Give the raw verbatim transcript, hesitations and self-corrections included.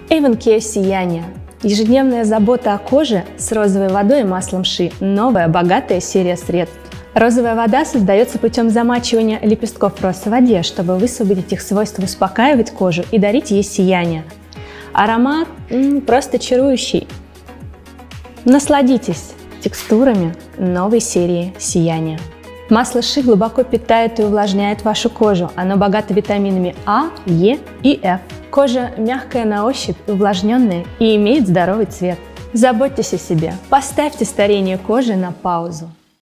Avon Сияние. Ежедневная забота о коже с розовой водой и маслом ши. Новая богатая серия средств. Розовая вода создается путем замачивания лепестков роз в воде, чтобы высвободить их свойство успокаивать кожу и дарить ей сияние. Аромат м, просто чарующий. Насладитесь текстурами новой серии Сияния. Масло ши глубоко питает и увлажняет вашу кожу. Оно богато витаминами А, Е и Ф. Кожа мягкая на ощупь, увлажненная и имеет здоровый цвет. Заботьтесь о себе. Поставьте старение кожи на паузу.